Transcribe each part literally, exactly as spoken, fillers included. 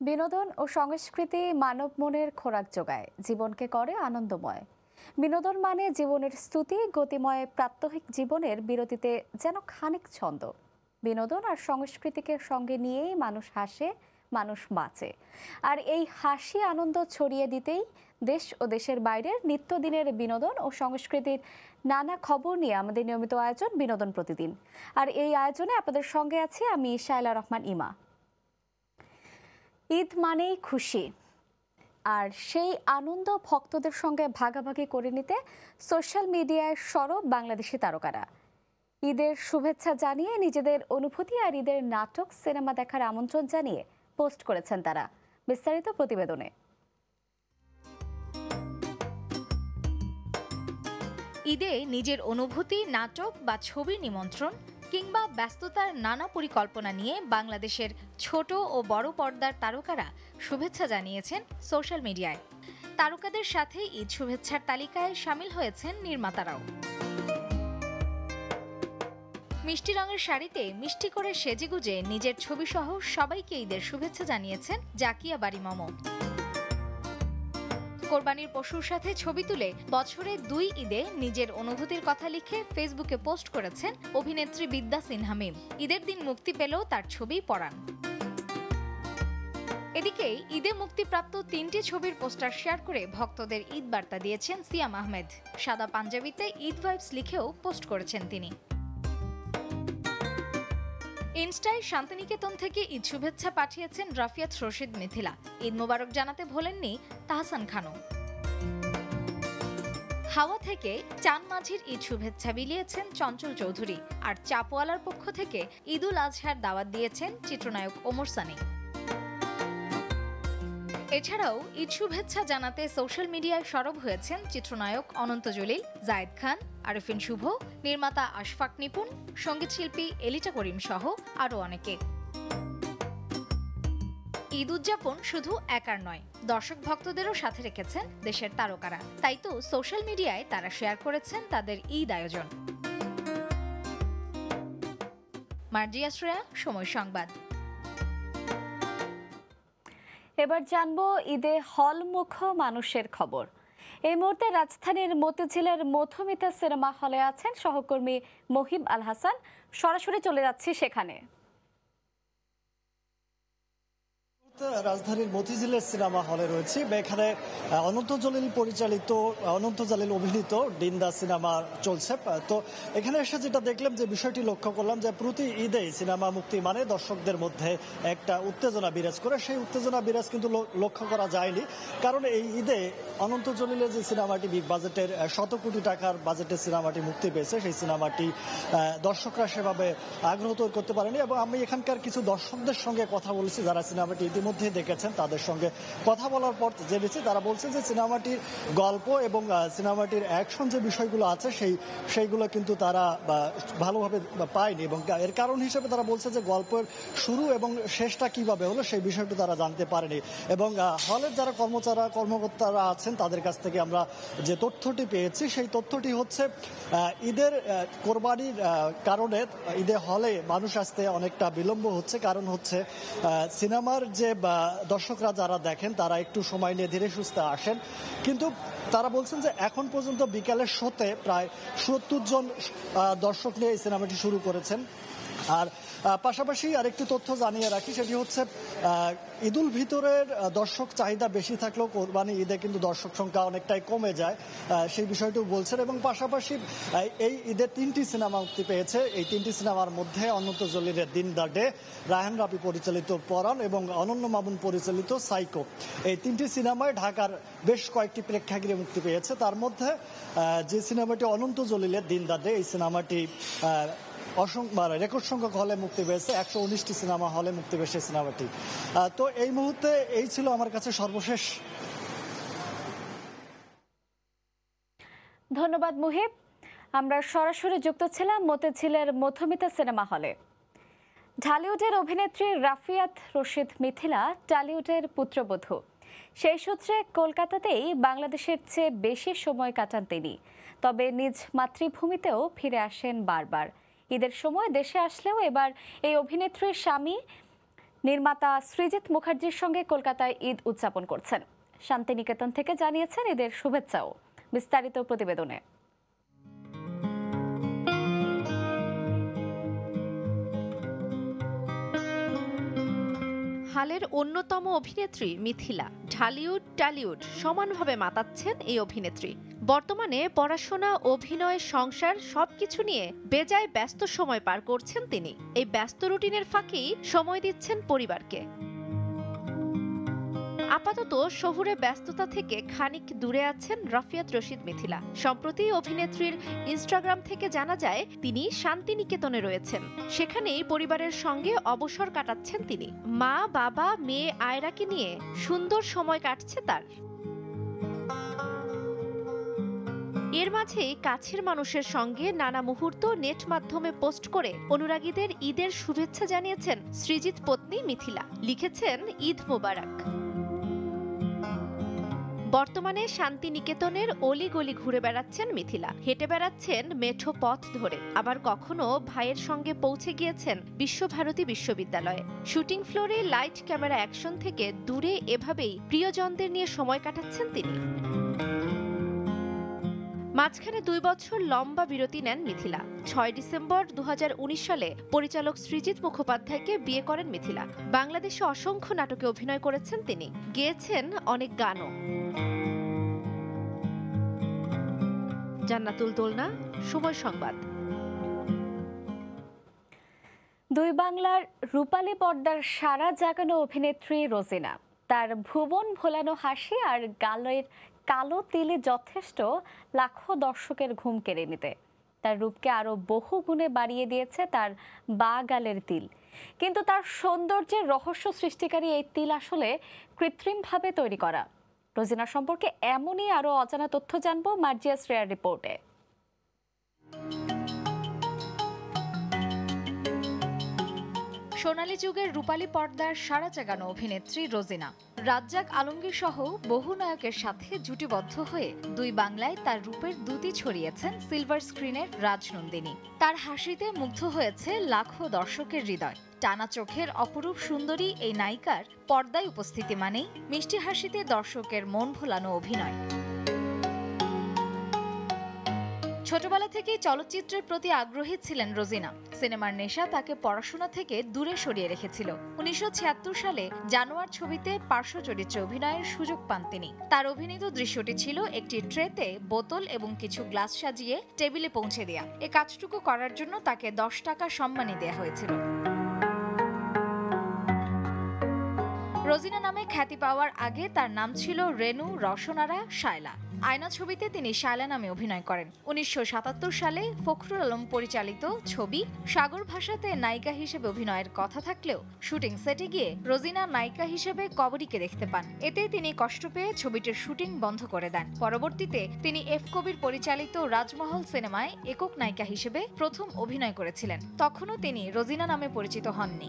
বিনোদন ও সংস্কৃতি মানব মনের খোরাক যোগায়, জীবনকে করে আনন্দময়। বিনোদন মানে জীবনের স্তুতি, গতিময় প্রাত্যহিক জীবনের বিরতিতে যেন খানিক ছন্দ। বিনোদন আর সংস্কৃতিকে সঙ্গে নিয়েই মানুষ হাসে, মানুষ বাঁচে। আর এই হাসি আনন্দ ছড়িয়ে দিতেই দেশ ও দেশের বাইরের নিত্যদিনের বিনোদন ও সংস্কৃতির নানা খবর নিয়ে আমাদের নিয়মিত আয়োজন বিনোদন প্রতিদিন। আর এই আয়োজনে আপনাদের সঙ্গে আছি আমি শায়লা রহমান ইমা। ঈদ মানেই খুশি, আর সেই আনন্দ ভক্তদের সঙ্গে ভাগাভাগি করে নিতে সোশ্যাল মিডিয়ায় সরব বাংলাদেশি তারকারা। ঈদের শুভেচ্ছা জানিয়ে নিজেদের অনুভূতি আর ঈদের নাটক সিনেমা দেখার আমন্ত্রণ জানিয়ে পোস্ট করেছেন তারা। বিস্তারিত প্রতিবেদনে। ঈদে নিজের অনুভূতি, নাটক বা ছবির নিমন্ত্রণ কিংবা ব্যস্ততার নানা পরিকল্পনা নিয়ে বাংলাদেশের ছোট ও বড় পর্দার তারকারা শুভেচ্ছা জানিয়েছেন সোশ্যাল মিডিয়ায়। তারকাদের সাথে ঈদ শুভেচ্ছার তালিকায় শামিল হয়েছেন নির্মাতারাও। মিষ্টি রঙের শাড়িতে মিষ্টি করে সেজেগুজে নিজের ছবিসহ সবাইকে ঈদের শুভেচ্ছা জানিয়েছেন জাকিয়া বাড়ি মমো। কোরবানির পশুর সাথে ছবি তুলে বছরে দুই ঈদে নিজের অনুভূতির কথা লিখে ফেসবুকে পোস্ট করেছেন অভিনেত্রী বিদ্যা সিনহা মিম। ঈদের দিন মুক্তি পেলেও তার ছবি পড়ান। এদিকে ঈদে মুক্তিপ্রাপ্ত তিনটি ছবির পোস্টার শেয়ার করে ভক্তদের ঈদ বার্তা দিয়েছেন সিয়াম আহমেদ। সাদা পাঞ্জাবিতে ঈদ ভাইবস লিখেও পোস্ট করেছেন তিনি। ইনস্টায় শান্তিনিকেতন থেকে ঈদ শুভেচ্ছা পাঠিয়েছেন রাফিয়াত, রশিদ, মিথিলা। ঈদ মোবারক জানাতে ভোলেননি তাহসান খানও। হাওয়া থেকে চান মাঝির ঈদ শুভেচ্ছা বিলিয়েছেন চঞ্চল চৌধুরী। আর চাপওয়ালার পক্ষ থেকে ঈদুল আজহার দাওয়াত দিয়েছেন চিত্রনায়ক ওমর সানি। এছাড়াও ঈদ শুভেচ্ছা জানাতে সোশ্যাল মিডিয়ায় সরব হয়েছেন চিত্রনায়ক অনন্ত জলিল, জায়েদ খান, আরিফিন শুভ, নির্মাতা আশফাক নিপুণ, সঙ্গীতশিল্পী এলিটা করিম সহ আরও অনেকে। ঈদ উদযাপন শুধু একার নয়, দর্শক ভক্তদেরও সাথে রেখেছেন দেশের তারকারা। তাই তো সোশ্যাল মিডিয়ায় তারা শেয়ার করেছেন তাদের ঈদ আয়োজন। মার্জিয়া শ্রেয়া, সময় সংবাদ। এবার জানবো ঈদে হলমুখ মানুষের খবর। এই মুহূর্তে রাজধানীর মতিঝিলের মধুমিতা সিনেমা হলে আছেন সহকর্মী মহিব আল হাসান। সরাসরি চলে যাচ্ছি সেখানে। রাজধানীর মতিঝিলের সিনেমা হলে রয়েছে। এখানে অনন্ত জলিল পরিচালিত, অনন্ত জলিল অভিনীত ডিন্দা সিনেমা চলছে। তো এখানে এসে যেটা দেখলাম, যে বিষয়টি লক্ষ্য করলাম, যে প্রতি ঈদে সিনেমা মুক্তি মানে দর্শকদের মধ্যে একটা উত্তেজনা বিরাজ করে। সেই উত্তেজনা বিরাজ কিন্তু লক্ষ্য করা যায়নি, কারণ এই ঈদে অনন্ত জলিলের যে সিনেমাটি বিগ বাজেটের শত কোটি টাকার বাজেটের সিনেমাটি মুক্তি পেয়েছে, সেই সিনেমাটি দর্শকরা সেভাবে আগ্রহ তৈরি করতে পারেনি। এবং আমি এখানকার কিছু দর্শকদের সঙ্গে কথা বলেছি যারা সিনেমাটি মধ্যে দেখেছেন। তাদের সঙ্গে কথা বলার পর জেনেছি, তারা বলছে যে সিনেমাটির গল্প এবং সিনেমাটির অ্যাকশন যে বিষয়গুলো আছে সেই সেইগুলো কিন্তু তারা ভালোভাবে পায়নি। এবং এর কারণ হিসেবে তারা বলছে যে গল্পের শুরু এবং শেষটা কিভাবে হলো সেই বিষয়টি তারা জানতে পারেনি। এবং হলের যারা কর্মচারী কর্মকর্তারা আছেন তাদের কাছ থেকে আমরা যে তথ্যটি পেয়েছি, সেই তথ্যটি হচ্ছে ঈদের কোরবানির কারণে ঈদে হলে মানুষ আসতে অনেকটা বিলম্ব হচ্ছে। কারণ হচ্ছে সিনেমার যে দর্শকরা যারা দেখেন তারা একটু সময় নিয়ে ধীরে সুস্থে আসেন, কিন্তু তারা বলছেন যে এখন পর্যন্ত বিকালের শোতে প্রায় সত্তর জন দর্শক নিয়ে এই সিনেমাটি শুরু করেছেন। আর পাশাপাশি আরেকটি তথ্য জানিয়ে রাখি, সেটি হচ্ছে ঈদুল ভিতরের দর্শক চাহিদা বেশি থাকলেও কোরবানি ঈদে কিন্তু দর্শক সংখ্যা অনেকটাই কমে যায়, সেই বিষয়টিও বলছেন। এবং পাশাপাশি এই ঈদের তিনটি সিনেমা মুক্তি পেয়েছে। এই তিনটি সিনেমার মধ্যে অনন্ত জলিলের দিন দ্য ডে, রায়হান রাফি পরিচালিত পরাণ এবং অনন্য মামুন পরিচালিত সাইকো, এই তিনটি সিনেমায় ঢাকার বেশ কয়েকটি প্রেক্ষাগৃহে মুক্তি পেয়েছে। তার মধ্যে যে সিনেমাটি অনন্ত জলিলের দিন দ্য ডে, এই সিনেমাটি অসংখ্য রেকর্ড সংখ্যক হলে মুক্তি পেয়েছে, একশো উনিশটি সিনেমা হলে মুক্তি পেয়েছে সিনেমাটি। তো এই মুহূর্তে এই ছিল আমার কাছে সর্বশেষ। ধন্যবাদ মুহিব। আমরা সরাসরি যুক্ত ছিলাম মতিঝিলের মধুমিতা সিনেমা হলে। ঢালিউডের অভিনেত্রী রাফিয়াত, রশিদ, মিথিলা টালিউডের পুত্রবধূ। সেই সূত্রে কলকাতাতেই বাংলাদেশের চেয়ে বেশি সময় কাটান তিনি। তবে নিজ মাতৃভূমিতেও ফিরে আসেন বারবার। ঈদের সময় দেশে আসলেও এবার এই অভিনেত্রীর স্বামী নির্মাতা সৃজিত মুখার্জির সঙ্গে কলকাতায় ঈদ উদযাপন করছেন। শান্তিনিকেতন থেকে জানিয়েছেন ঈদের শুভেচ্ছাও। বিস্তারিত প্রতিবেদনে। হালের অন্যতম অভিনেত্রী মিথিলা ঢালিউড টালিউড সমানভাবে মাতাচ্ছেন এই অভিনেত্রী। বর্তমানে পড়াশোনা, অভিনয়, সংসার সবকিছু নিয়ে বেজায় ব্যস্ত সময় পার করছেন তিনি। এই ব্যস্ত রুটিনের ফাঁকেই সময় দিচ্ছেন পরিবারকে। আপাতত শহুরে ব্যস্ততা থেকে খানিক দূরে আছেন রাফিয়াত রশিদ মিথিলা। সম্প্রতি অভিনেত্রীর ইনস্টাগ্রাম থেকে জানা যায় তিনি শান্তিনিকেতনে রয়েছেন। সেখানেই পরিবারের সঙ্গে অবসর কাটাচ্ছেন তিনি। মা, বাবা, মেয়ে আয়রাকে নিয়ে সুন্দর সময় কাটছে তার। এর মাঝেই কাছের মানুষের সঙ্গে নানা মুহূর্ত নেট মাধ্যমে পোস্ট করে অনুরাগীদের ঈদের শুভেচ্ছা জানিয়েছেন সৃজিত পত্নী মিথিলা। লিখেছেন, ঈদ মোবারক। বর্তমানে শান্তিনিকেতনের অলিগলি ঘুরে বেড়াচ্ছেন মিথিলা। হেঁটে বেড়াচ্ছেন মেঠো পথ ধরে, আবার কখনো ভাইয়ের সঙ্গে পৌঁছে গিয়েছেন বিশ্বভারতী বিশ্ববিদ্যালয়ে। শুটিং ফ্লোরে লাইট ক্যামেরা অ্যাকশন থেকে দূরে এভাবেই প্রিয়জনদের নিয়ে সময় কাটাচ্ছেন তিনি। মাঝখানে দুই বছর লম্বা বিরতি নেন মিথিলা। ছয় ডিসেম্বর দু হাজার উনিশ সালে পরিচালক সৃজিত মুখোপাধ্যায়কে বিয়ে করেন মিথিলা। বাংলাদেশে অসংখ্য নাটকে অভিনয় করেছেন তিনি, গেয়েছেন অনেক গানও। জান্নাতুল দোলনা, সময় সংবাদ। দুই বাংলার রূপালী পর্দার সারা জাগানো অভিনেত্রী রোজিনা তার ভুবন ভোলানো হাসি আর গালের কালো তিলে যথেষ্ট লাখো দর্শকের ঘুম কেড়ে নিতে। তার রূপকে আরো বহু গুণে বাড়িয়ে দিয়েছে তার বা গালের তিল। কিন্তু তার সৌন্দর্যের রহস্য সৃষ্টিকারী এই তিল আসলে কৃত্রিমভাবে তৈরি করা। রোজিনা সম্পর্কে এমনই আরো অজানা তথ্য জানবো মার্জিয়া শ্রেয়ার রিপোর্টে। সোনালী যুগের রূপালী পর্দার সারা জাগানো অভিনেত্রী রোজিনা রাজ্জাক আলমগীর সহ বহু নায়কের সাথে জুটিবদ্ধ হয়ে দুই বাংলায় তার রূপের দ্যুতি ছড়িয়েছেন সিলভার স্ক্রিনের রাজনন্দিনী। তার হাসিতে মুগ্ধ হয়েছে লাখো দর্শকের হৃদয়। টানা চোখের অপরূপ সুন্দরী এই নায়িকার পর্দায় উপস্থিতি মানেই মিষ্টি হাসিতে দর্শকের মন ভোলানো অভিনয়। ছোটবেলা থেকেই চলচ্চিত্রের প্রতি আগ্রহী ছিলেন রোজিনা। সিনেমার নেশা তাকে পড়াশোনা থেকে দূরে সরিয়ে রেখেছিল। উনিশশো ছিয়াত্তর সালে জানোয়ার ছবিতে পার্শ্ব চরিত্রে অভিনয়ের সুযোগ পান তিনি। তার অভিনীত দৃশ্যটি ছিল একটি ট্রেতে বোতল এবং কিছু গ্লাস সাজিয়ে টেবিলে পৌঁছে দেয়া। এ কাজটুকু করার জন্য তাকে দশ টাকা সম্মানী দেয়া হয়েছিল। রোজিনা নামে খ্যাতি পাওয়ার আগে তার নাম ছিল রেনু রসনারা শায়লা। আয়না ছবিতে তিনি শায়লা নামে অভিনয় করেন। উনিশশো সাতাত্তর সালে ফখরুল আলম পরিচালিত ছবি সাগর ভাষাতে নায়িকা হিসেবে অভিনয়ের কথা থাকলেও শুটিং সেটে গিয়ে রোজিনা নায়িকা হিসেবে কবরীকে দেখতে পান। এতে তিনি কষ্ট পেয়ে ছবিটির শুটিং বন্ধ করে দেন। পরবর্তীতে তিনি এফ কবির পরিচালিত রাজমহল সিনেমায় একক নায়িকা হিসেবে প্রথম অভিনয় করেছিলেন। তখনও তিনি রোজিনা নামে পরিচিত হননি।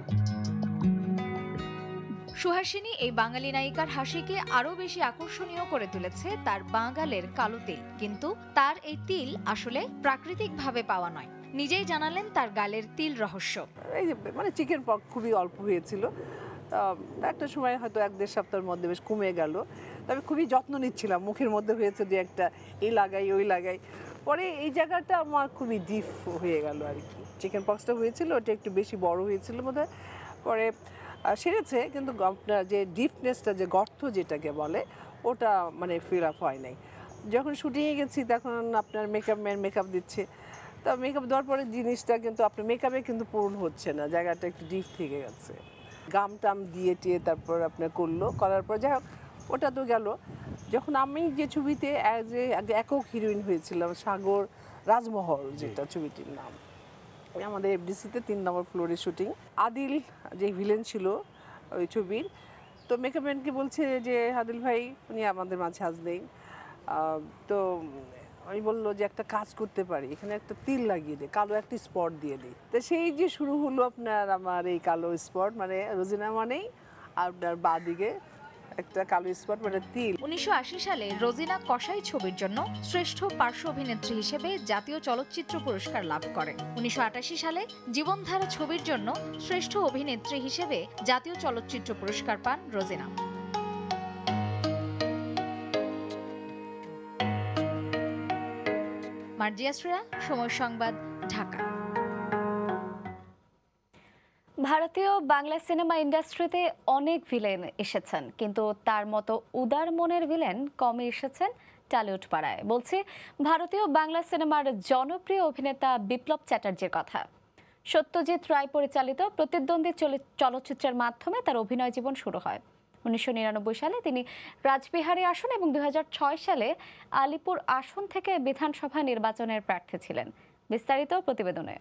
সুহাসিনী এই বাঙালি নায়িকার হাসিকে আরো বেশি আকর্ষণীয় করে তুলেছে তার বাঙালের কালো তিল। কিন্তু তার এই তিল আসলে প্রাকৃতিকভাবে পাওয়া নয়। নিজেই জানালেন তার গালের তিল রহস্য। এই যে মানে চিকেন পক্স খুবই অল্প হয়েছিল, একটা সময় হয়তো এক দেড় সপ্তাহের মধ্যে বেশ কমে গেল। তবে খুবই যত্ন নিচ্ছিলাম, মুখের মধ্যে হয়েছে যে একটা এই লাগাই ওই লাগাই। পরে এই জায়গাটা আমার খুবই ডিপ হয়ে গেল আর কি। চিকেন পক্সটা হয়েছিল, ওটা একটু বেশি বড় হয়েছিল বোধহয়, পরে সেরেছে। কিন্তু আপনার যে ডিপনেসটা, যে গর্ত যেটাকে বলে, ওটা মানে ফিল আপ হয় নাই। যখন শুটিংয়ে গেছি তখন আপনার মেকআপ ম্যান মেকআপ দিচ্ছে, তা মেকআপ দেওয়ার পরে জিনিসটা কিন্তু আপনার মেকআপে কিন্তু পূরণ হচ্ছে না, জায়গাটা একটু ডিপ থেকে গেছে। গাম টাম দিয়ে টিয়ে তারপর আপনার করলো, করার পর যাই হোক ওটা তো গেল। যখন আমি যে ছবিতে অ্যাজ এ একক হিরোইন হয়েছিলাম, সাগর রাজমহল যেটা ছবিটির নাম, আমাদের এফডিসিতে তিন নম্বর ফ্লোরে শুটিং। আদিল যে ভিলেন ছিল ওই ছবির, তো মেকআপম্যানকে বলছে যে আদিল ভাই উনি আমাদের মাঝে আজ নেই, তো আমি বললো যে একটা কাজ করতে পারি, এখানে একটা তিল লাগিয়ে দিই, কালো একটা স্পট দিয়ে দিই। তো সেই যে শুরু হলো আপনার আমার এই কালো স্পট, মানে রোজিনা মানেই আপনার বাঁ দিকে একটা কালো স্পট মানে তিল। উনিশশো আশি সালে রোজিনা কসাই ছবির জন্য শ্রেষ্ঠ পার্শ্ব অভিনেত্রী হিসেবে জাতীয় চলচ্চিত্র পুরস্কার লাভ করেন। উনিশশো আটাশি সালে জীবনধারা ছবির জন্য শ্রেষ্ঠ অভিনেত্রী হিসেবে জাতীয় চলচ্চিত্র পুরস্কার পান রোজিনা। মার্জিয়া শ্রেয়া, সময় সংবাদ, ঢাকা। ভারতীয় বাংলা সিনেমা ইন্ডাস্ট্রিতে অনেক ভিলেন এসেছেন, কিন্তু তার মতো উদার মনের ভিলেন কমই এসেছেন টলিউড পাড়ায়। বলছি ভারতীয় বাংলা সিনেমার জনপ্রিয় অভিনেতা বিপ্লব চ্যাটার্জির কথা। সত্যজিৎ রায় পরিচালিত প্রতিদ্বন্দ্বী চলচ্চিত্রের মাধ্যমে তার অভিনয় জীবন শুরু হয়। উনিশশো নিরানব্বই সালে তিনি রাজবিহারী আসন এবং দুই হাজার ছয় সালে আলিপুর আসন থেকে বিধানসভা নির্বাচনের প্রার্থী ছিলেন। বিস্তারিত প্রতিবেদনে।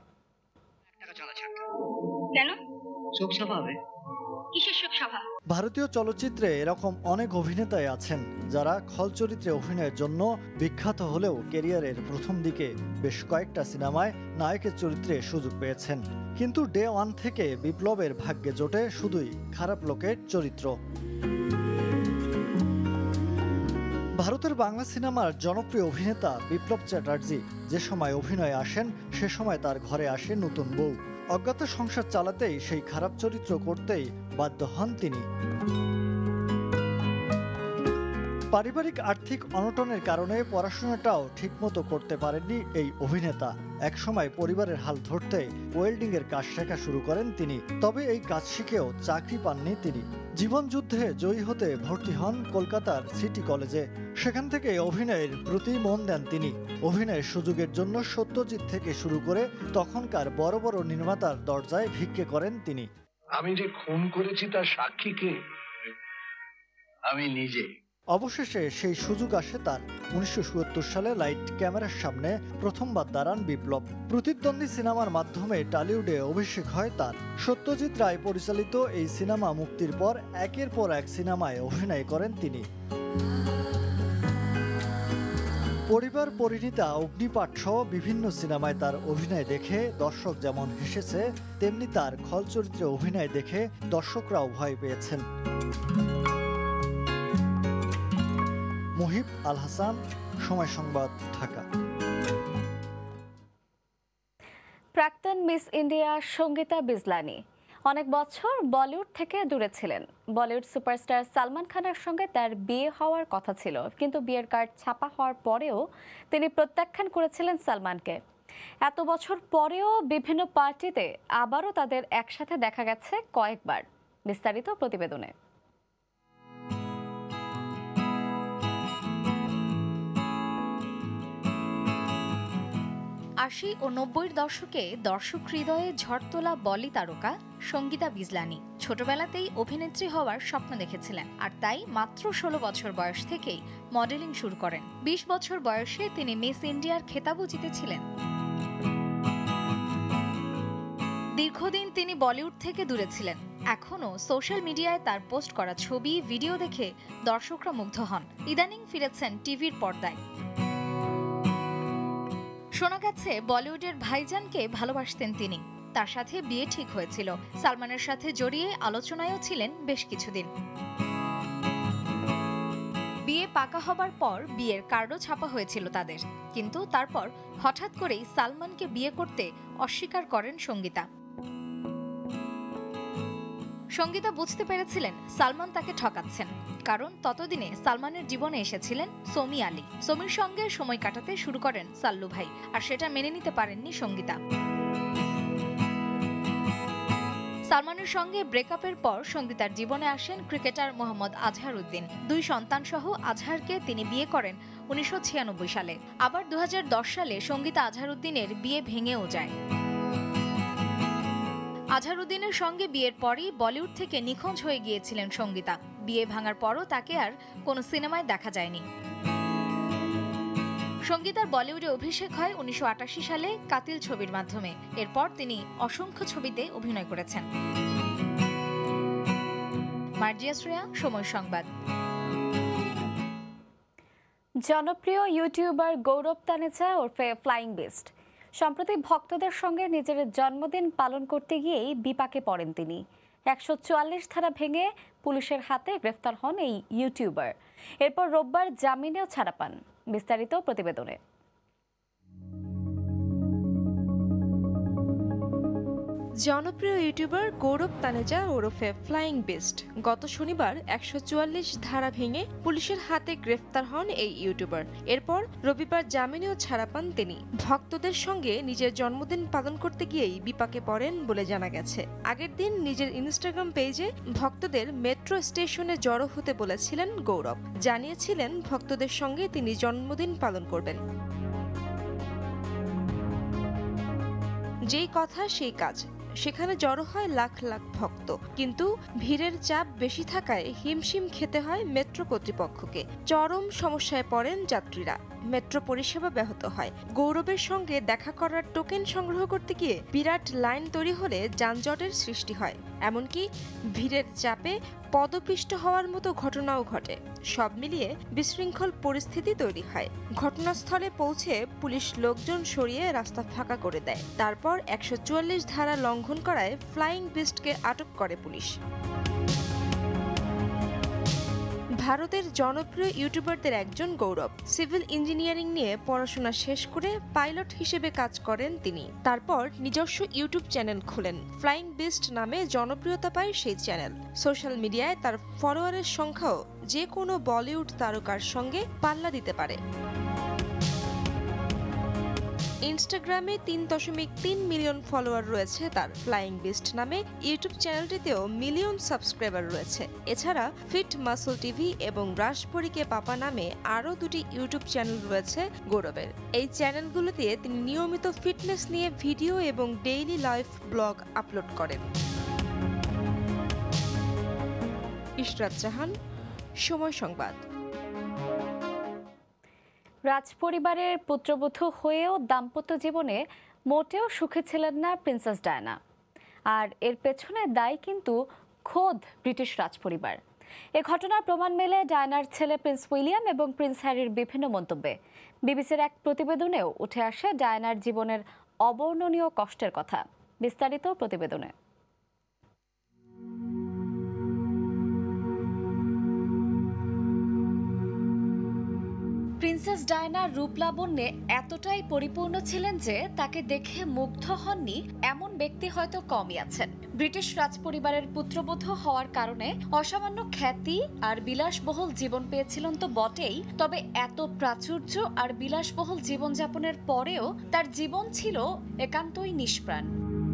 ভারতীয় চলচ্চিত্রে এরকম অনেক অভিনেতাই আছেন যারা খল চরিত্রে অভিনয়ের জন্য বিখ্যাত হলেও ক্যারিয়ারের প্রথম দিকে বেশ কয়েকটা সিনেমায় নায়কের চরিত্রে সুযোগ পেয়েছেন। কিন্তু ডে ওয়ান থেকে বিপ্লবের ভাগ্যে জোটে শুধুই খারাপ লোকের চরিত্র। ভারতের বাংলা সিনেমার জনপ্রিয় অভিনেতা বিপ্লব চ্যাটার্জি যে সময় অভিনয়ে আসেন সে সময় তার ঘরে আসে নতুন বউ। অজ্ঞাত সংসার চালাতেই সেই খারাপ চরিত্র করতেই বাধ্য হন তিনি। পারিবারিক আর্থিক অনটনের কারণে পড়াশোনাটাও ঠিকমতো করতে পারেননি এই অভিনেতা। একসময় পরিবারের হাল ধরতে ওয়েল্ডিং এর কাজ শেখা শুরু করেন তিনি। তবে এই কাজ শিখেও চাকরি পাননি তিনি। জীবনযুদ্ধে জয়ী হতে ভর্তি হন কলকাতার সিটি কলেজে। সেখান থেকে অভিনয়ের প্রতি মন দেন তিনি। অভিনয়ের সুযোগের জন্য সত্যজিৎ থেকে শুরু করে তখনকার বড় বড় নির্মাতার দরজায় ভিক্ষে করেন তিনি। আমি যে খুন করেছি তার সাক্ষী কে? আমি নিজে। অবশেষে সেই সুযোগ আসে তার। উনিশশো চুয়াত্তর সালে লাইট ক্যামেরার সামনে প্রথমবার দাঁড়ান বিপ্লব। প্রতিদ্বন্দ্বী সিনেমার মাধ্যমে টলিউডে অভিষেক হয় তার। সত্যজিৎ রায় পরিচালিত এই সিনেমা মুক্তির পর একের পর এক সিনেমায় অভিনয় করেন তিনি। পরিবার পরিণীতা, অগ্নিপাঠ সহ বিভিন্ন সিনেমায় তার অভিনয় দেখে দর্শক যেমন হেসেছে, তেমনি তার খল চরিত্রে অভিনয় দেখে দর্শকরাও ভয় পেয়েছেন। মুহিব আল হাসান, সময় সংবাদ, ঢাকা। প্রাক্তন মিস ইন্ডিয়া সঙ্গীতা বিজলানি অনেক বছর বলিউড থেকে দূরে ছিলেন। বলিউড সুপারস্টার সালমান খানের সঙ্গে তার বিয়ে হওয়ার কথা ছিল, কিন্তু বিয়ের কার্ড ছাপা হওয়ার পরেও তিনি প্রত্যাখ্যান করেছিলেন সালমানকে। এত বছর পরেও বিভিন্ন পার্টিতে আবারও তাদের একসাথে দেখা গেছে কয়েকবার। বিস্তারিত প্রতিবেদনে। আশি ও নব্বইয়ের দশকে দর্শক হৃদয়ে ঝড় তোলা বলি তারকা সঙ্গীতা বিজলানি ছোটবেলাতেই অভিনেত্রী হওয়ার স্বপ্ন দেখেছিলেন, আর তাই মাত্র ষোলো বছর বয়স থেকেই মডেলিং শুরু করেন। বিশ বছর বয়সে তিনি মিস ইন্ডিয়ার খেতাবও জিতেছিলেন। দীর্ঘদিন তিনি বলিউড থেকে দূরে ছিলেন। এখনও সোশ্যাল মিডিয়ায় তার পোস্ট করা ছবি, ভিডিও দেখে দর্শকরা মুগ্ধ হন। ইদানিং ফিরেছেন টিভির পর্দায়। শোনা গেছে বলিউডের ভাইজানকে ভালোবাসতেন তিনি। তার সাথে বিয়ে ঠিক হয়েছিল। সালমানের সাথে জড়িয়ে আলোচনায়ও ছিলেন বেশ কিছুদিন। বিয়ে পাকা হবার পর বিয়ের কার্ডও ছাপা হয়েছিল তাদের, কিন্তু তারপর হঠাৎ করেই সালমানকে বিয়ে করতে অস্বীকার করেন সঙ্গীতা। সঙ্গীতা বুঝতে পেরেছিলেন সালমান তাকে ঠকাচ্ছেন, কারণ ততদিনে সালমানের জীবনে এসেছিলেন সোমি আলী। সোমির সঙ্গে সময় কাটাতে শুরু করেন সাল্লু ভাই, আর সেটা মেনে নিতে পারেননি সঙ্গীতা। সালমানের সঙ্গে ব্রেকআপের পর সঙ্গীতার জীবনে আসেন ক্রিকেটার মোহাম্মদ আজহার উদ্দিন। দুই সন্তান সহ আজহারকে তিনি বিয়ে করেন উনিশশো ছিয়ানব্বই সালে। আবার দু হাজার দশ সালে সঙ্গীতা আজহার উদ্দিনের বিয়ে ভেঙেও যায়। আজহারউদ্দিনের সঙ্গে বিয়ের পরই বলিউড থেকে নিখোঁজ হয়ে গিয়েছিলেন সঙ্গীতা। বিয়ে ভাঙার পরও তাকে আর কোনো সিনেমায় দেখা যায়নি। সঙ্গীতার বলিউডে অভিষেক হয় উনিশশো আটাশি সালে কাতিল ছবির মাধ্যমে। এরপর তিনি অসংখ্য ছবিতে অভিনয় করেছেন। মার্জিয়া শ্রেয়া, সময় সংবাদ। জনপ্রিয় ইউটিউবার গৌরব তানেজা ওরফে ফ্লাইং বিস্ট সম্প্রতি ভক্তদের সঙ্গে নিজের জন্মদিন পালন করতে গিয়েই বিপাকে পড়েন তিনি। একশো চুয়াল্লিশ ধারা ভেঙে পুলিশের হাতে গ্রেফতার হন এই ইউটিউবার। এরপর রোববার জামিনেও ছাড়া পান। বিস্তারিত প্রতিবেদনে। জনপ্রিয় ইউটিউবার গৌরব তানেজা ওরফে ফ্লাইং বিস্ট গত শনিবার একশো চুয়াল্লিশ ধারা ভেঙে পুলিশের হাতে গ্রেফতার হন এই ইউটিউবার। এরপর রবিবার জামিনেও ছাড়া পান তিনি। ভক্তদের সঙ্গে নিজের জন্মদিন পালন করতে গিয়েই বিপাকে পড়েন বলে জানা গেছে। আগের দিন নিজের ইনস্টাগ্রাম পেজে ভক্তদের মেট্রো স্টেশনে জড়ো হতে বলেছিলেন গৌরব। জানিয়েছিলেন ভক্তদের সঙ্গে তিনি জন্মদিন পালন করবেন। যেই কথা সেই কাজ। সেখানে জড়ো হয় লাখ লাখ ভক্ত, কিন্তু ভিড়ের চাপ বেশি থাকায় হিমশিম খেতে হয় মেট্রো কর্তৃপক্ষকে। চরম সমস্যায় পড়েন যাত্রীরা। মেট্রো পরিষেবা ব্যাহত হয়। গৌরবের সঙ্গে দেখা করার টোকেন সংগ্রহ করতে গিয়ে বিরাট লাইন তৈরি হলে যানজটের সৃষ্টি হয়। এমনকি ভিড়ের চাপে পদপিষ্ট হওয়ার মতো ঘটনাও ঘটে। সব মিলিয়ে বিশৃঙ্খল পরিস্থিতি তৈরি হয়। ঘটনাস্থলে পৌঁছে পুলিশ লোকজন সরিয়ে রাস্তা ফাঁকা করে দেয়। তারপর একশো চুয়াল্লিশ ধারা লঙ্ঘন করায় ফ্লাইং বিস্টকে আটক করে পুলিশ। ভারতের জনপ্রিয় ইউটিউবারদের একজন গৌরব। সিভিল ইঞ্জিনিয়ারিং নিয়ে পড়াশোনা শেষ করে পাইলট হিসেবে কাজ করেন তিনি। তারপর নিজস্ব ইউটিউব চ্যানেল খোলেন। ফ্লাইং বিস্ট নামে জনপ্রিয়তা পায় সেই চ্যানেল। সোশ্যাল মিডিয়ায় তার ফলোয়ারের সংখ্যাও যে কোনো বলিউড তারকার সঙ্গে পাল্লা দিতে পারে। ইনস্টাগ্রামে তিন দশমিক তিন মিলিয়ন ফলোয়ার রয়েছে তার। ফ্লাইং বিস্ট নামে ইউটিউব চ্যানেলটিতেও মিলিয়ন সাবস্ক্রাইবার রয়েছে। এছাড়া ফিট মাসল টিভি এবং রাশপরীকে পাপা নামে আরও দুটি ইউটিউব চ্যানেল রয়েছে গৌরবের। এই চ্যানেলগুলোতে তিনি নিয়মিত ফিটনেস নিয়ে ভিডিও এবং ডেইলি লাইফ ব্লগ আপলোড করেন। ইশরাত জাহান, সময় সংবাদ। রাজপরিবারের পুত্রবধূ হয়েও দাম্পত্য জীবনে মোটেও সুখী ছিলেন না প্রিন্সেস ডায়ানা। আর এর পেছনে দায়ী কিন্তু খোদ ব্রিটিশ রাজপরিবার। এ ঘটনার প্রমাণ মেলে ডায়ানার ছেলে প্রিন্স উইলিয়াম এবং প্রিন্স হ্যারির বিভিন্ন মন্তব্যে। বিবিসির এক প্রতিবেদনেও উঠে আসে ডায়ানার জীবনের অবর্ণনীয় কষ্টের কথা। বিস্তারিত প্রতিবেদনে। প্রিন্সেস ডায়ানা রূপলাবণ্যে এতটাই পরিপূর্ণ ছিলেন যে তাকে দেখে মুগ্ধ হননি এমন ব্যক্তি হয়তো কমই আছেন। ব্রিটিশ রাজপরিবারের পুত্রবধূ হওয়ার কারণে অসামান্য খ্যাতি আর বিলাসবহুল জীবন পেয়েছিলেন তো বটেই, তবে এত প্রাচুর্য আর বিলাসবহুল জীবনযাপনের পরেও তার জীবন ছিল একান্তই নিষ্প্রাণ।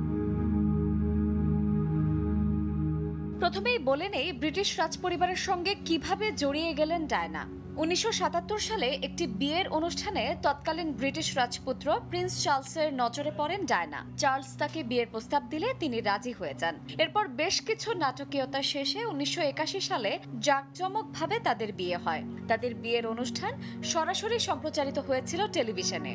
প্রথমেই বলে নেই ব্রিটিশ রাজপরিবারের সঙ্গে কিভাবে জড়িয়ে গেলেন ডায়ানা। উনিশশো সাতাত্তর সালে একটি বিয়ের অনুষ্ঠানে তৎকালীন ব্রিটিশ রাজপুত্র প্রিন্স চার্লসের নজরে পড়েন ডায়ানা। চার্লস তাকে বিয়ের প্রস্তাব দিলে তিনি রাজি হয়ে যান। এরপর বেশ কিছু নাটকীয়তা শেষে উনিশশো একাশি সালে জাঁকজমকভাবে তাদের বিয়ে হয়। তাদের বিয়ের অনুষ্ঠান সরাসরি সম্প্রচারিত হয়েছিল টেলিভিশনে।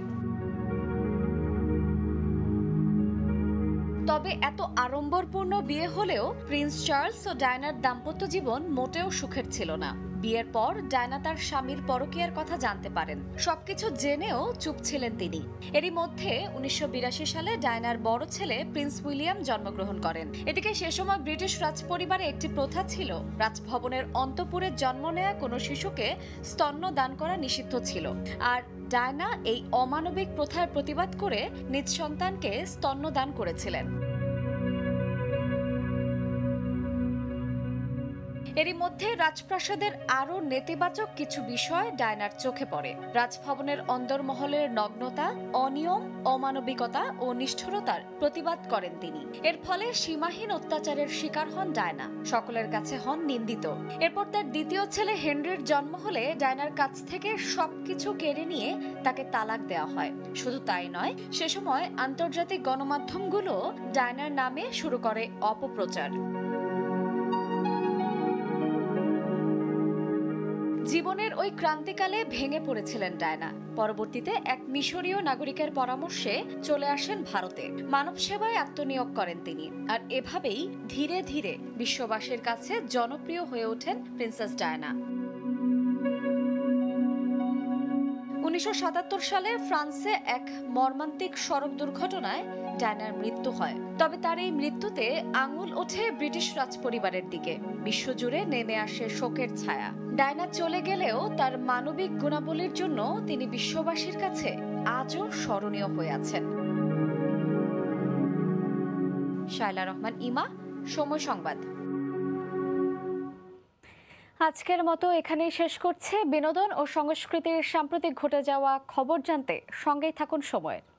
তবে এত আড়ম্বরপূর্ণ বিয়ে হলেও প্রিন্স চার্লস ও ডায়ানার দাম্পত্য জীবন মোটেও সুখের ছিল না। বিয়ের পর ডায়ানা তার স্বামীর পরকীয়ার কথা জানতে পারেন। সবকিছু জেনেও চুপ ছিলেন তিনি। এরই মধ্যে উনিশশো বিরাশি সালে ডায়ানার বড় ছেলে প্রিন্স উইলিয়াম জন্মগ্রহণ করেন। এদিকে সে সময় ব্রিটিশ রাজপরিবারে একটি প্রথা ছিল, রাজভবনের অন্তঃপুরে জন্ম নেয়া কোনো শিশুকে স্তন্য দান করা নিষিদ্ধ ছিল। আর ডায়ানা এই অমানবিক প্রথার প্রতিবাদ করে নিজ সন্তানকে স্তন্য দান করেছিলেন। এরই মধ্যে রাজপ্রাসাদের আরো নেতিবাচক কিছু বিষয় ডায়ানার চোখে পড়ে। রাজভবনের অন্দরমহলের নগ্নতা, অনিয়ম, অমানবিকতা ও নিষ্ঠুরতার প্রতিবাদ করেন তিনি। এর ফলে সীমাহীন অত্যাচারের শিকার হন ডায়ানা, সকলের কাছে হন নিন্দিত। এরপর তার দ্বিতীয় ছেলে হেনরির জন্ম হলে ডায়ানার কাছ থেকে সবকিছু কেড়ে নিয়ে তাকে তালাক দেওয়া হয়। শুধু তাই নয়, সে সময় আন্তর্জাতিক গণমাধ্যমগুলো ডায়ানার নামে শুরু করে অপপ্রচার। জীবনের ওই ক্রান্তিকালে ভেঙে পড়েছিলেন ডায়ানা। পরবর্তীতে এক মিশরীয় নাগরিকের পরামর্শে চলে আসেন ভারতে। মানব সেবায় আত্মনিয়োগ করেন তিনি। আর এভাবেই ধীরে ধীরে বিশ্ববাসীর কাছে জনপ্রিয় হয়ে ওঠেন প্রিন্সেস ডায়ানা। উনিশশো সাতাত্তর সালে ফ্রান্সে এক মর্মান্তিক সড়ক দুর্ঘটনায় ডায়নার মৃত্যু হয়। তবে তার এই মৃত্যুতে আঙুল ওঠে ব্রিটিশ রাজপরিবারের দিকে। বিশ্বজুড়ে নেমে আসে শোকের ছায়া। ডায়না চলে গেলেও তার মানবিক গুণাবলীর জন্য তিনি বিশ্ববাসীর কাছে আজও স্মরণীয় হয়ে আছেন। শায়লা রহমান, ইমা, সময় সংবাদ। আজকের মতো এখানেই শেষ করছে। বিনোদন ও সংস্কৃতির সাম্প্রতিক ঘটে যাওয়া খবর জানতে সঙ্গেই থাকুন সময়।